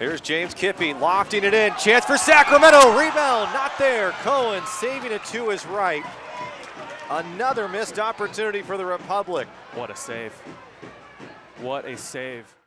Here's James Kippy lofting it in. Chance for Sacramento. Rebound not there. Cohen saving it to his right. Another missed opportunity for the Republic. What a save. What a save.